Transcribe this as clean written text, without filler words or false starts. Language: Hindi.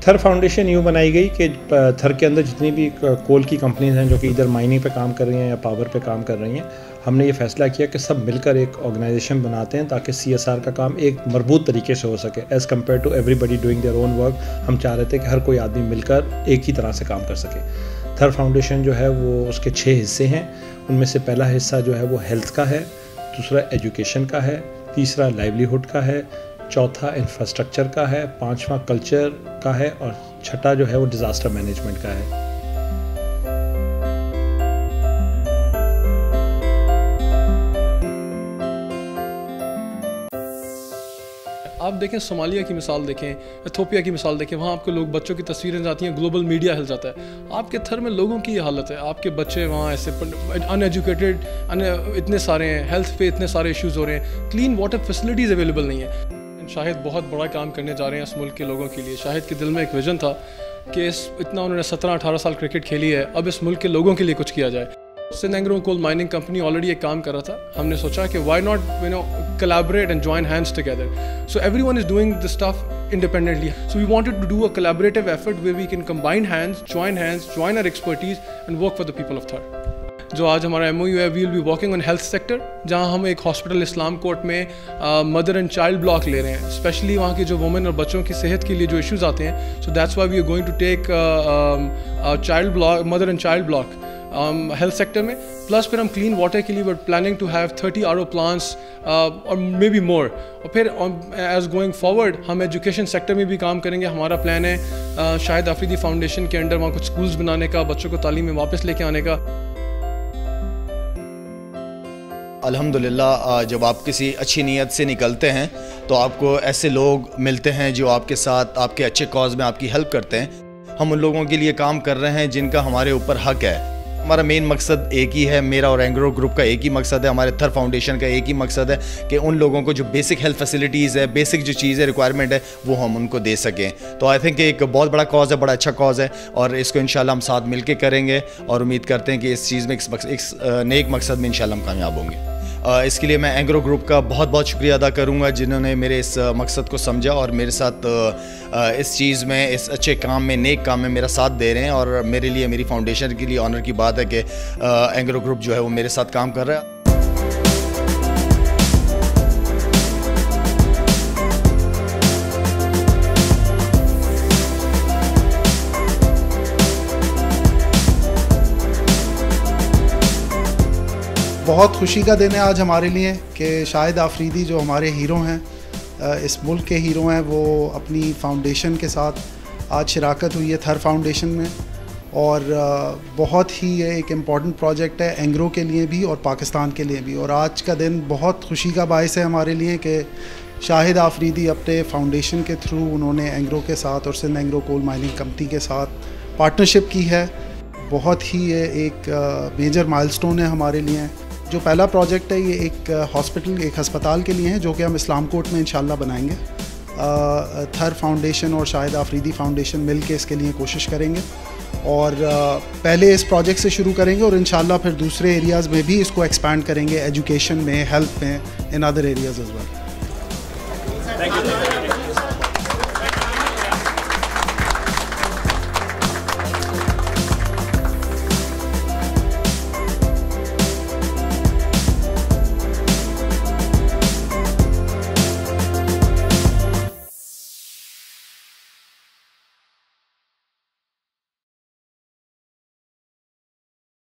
थर फाउंडेशन यूँ बनाई गई कि थर के अंदर जितनी भी कोल की कंपनीज हैं जो कि इधर माइनिंग पे काम कर रही हैं या पावर पे काम कर रही हैं, हमने ये फैसला किया कि सब मिलकर एक ऑर्गेनाइजेशन बनाते हैं ताकि CSR का काम एक मजबूत तरीके से हो सके as compare to everybody doing their own work. हम चाह रहे थे कि हर कोई आदमी मिलकर एक ही तरह से काम कर सके। थर फाउंडेशन जो है वो उसके 6 हिस्से हैं। उनमें से पहला हिस्सा जो है वो हेल्थ का है, दूसरा एजुकेशन का है, तीसरा लाइवलीहुड का है, चौथा इंफ्रास्ट्रक्चर का है, पांचवा कल्चर का है और छठा जो है वो डिज़ास्टर मैनेजमेंट का है। आप देखें सोमालिया की मिसाल देखें, इथोपिया की मिसाल देखें, वहाँ आपको लोग बच्चों की तस्वीरें आती हैं, ग्लोबल मीडिया हिल जाता है। आपके थर में लोगों की ये हालत है, आपके बच्चे वहाँ ऐसे अनएजुकेटेड इतने सारे हैं, हेल्थ पे इतने सारे इश्यूज़ हो रहे हैं, क्लीन वाटर फैसिलिटीज़ अवेलेबल नहीं है। शाहिद बहुत बड़ा काम करने जा रहे हैं इस मुल्क के लोगों के लिए। शाहिद के दिल में एक विज़न था कि इतना उन्होंने 17-18 साल क्रिकेट खेली है, अब इस मुल्क के लोगों के लिए कुछ किया जाए। Sindh Engro coal mining company already एक काम कर रहा था। हमने सोचा कि why not collaborate and join hands together. So everyone is doing the stuff independently. So we wanted to do a collaborative effort where we can combine hands, join our expertise and work for the people of Thar. जो आज हमारा MOU है, we will be working on health sector, जहाँ हम एक हॉस्पिटल इस्लाम कोर्ट में मदर एंड चाइल्ड ब्लॉक ले रहे हैं, स्पेशली वहाँ की जो वुमेन और बच्चों की सेहत के लिए जो इश्यूज आते हैं। So that's why we are going to take child block, mother and child block health sector में। प्लस फिर हम क्लीन वाटर के लिए planning to have 30 RO plants और मे बी मोर। और फिर एज गोइंग फॉरवर्ड हम एजुकेशन सेक्टर में भी काम करेंगे। हमारा प्लान है शाहिद अफरीदी फाउंडेशन के अंडर वहाँ कुछ स्कूल्स बनाने का, बच्चों को तालीम में वापस लेके आने का। अल्हम्दुलिल्लाह, जब आप किसी अच्छी नीयत से निकलते हैं तो आपको ऐसे लोग मिलते हैं जो आपके साथ आपके अच्छे कॉज में आपकी हेल्प करते हैं। हम उन लोगों के लिए काम कर रहे हैं जिनका हमारे ऊपर हक है। हमारा मेन मकसद एक ही है, मेरा और एंग्रो ग्रुप का एक ही मकसद है, हमारे थर फाउंडेशन का एक ही मकसद है कि उन लोगों को जो बेसिक हेल्थ फैसिलिटीज़ है, बेसिक जो चीज़ें रिक्वायरमेंट है, वो हम उनको दे सकें। तो आई थिंक एक बहुत बड़ा कॉज़ है, बड़ा अच्छा कॉज़ है और इसको इंशाल्लाह हम साथ मिल के करेंगे और उम्मीद करते हैं कि इस चीज़ में एक नेक मकसद में इंशाल्लाह हम कामयाब होंगे। इसके लिए मैं एंग्रो ग्रुप का बहुत बहुत शुक्रिया अदा करूंगा जिन्होंने मेरे इस मकसद को समझा और मेरे साथ इस चीज़ में, इस अच्छे काम में, नेक काम में मेरा साथ दे रहे हैं। और मेरे लिए, मेरी फाउंडेशन के लिए ऑनर की बात है कि एंग्रो ग्रुप जो है वो मेरे साथ काम कर रहा है। बहुत खुशी का दिन है आज हमारे लिए कि शाहिद आफरीदी जो हमारे हीरो हैं, इस मुल्क के हीरो हैं, वो अपनी फाउंडेशन के साथ आज शिराकत हुई है थर फाउंडेशन में। और बहुत ही ये एक इम्पॉर्टेंट प्रोजेक्ट है एंग्रो के लिए भी और पाकिस्तान के लिए भी। और आज का दिन बहुत खुशी का बायस है हमारे लिए कि शाहिद आफरीदी अपने फाउंडेशन के थ्रू उन्होंने एंग्रो के साथ और Sindh Engro coal mining company के साथ पार्टनरशिप की है। बहुत ही ये एक मेजर माइलस्टोन है हमारे लिए। जो पहला प्रोजेक्ट है ये एक हॉस्पिटल, एक अस्पताल के लिए है जो कि हम इस्लाम कोर्ट में इंशाल्लाह बनाएंगे। थर फाउंडेशन और शाहिद आफरीदी फाउंडेशन मिल के इसके लिए कोशिश करेंगे और पहले इस प्रोजेक्ट से शुरू करेंगे और इंशाल्लाह फिर दूसरे एरियाज़ में भी इसको एक्सपैंड करेंगे, एजुकेशन में, हेल्थ में, in other areas as well.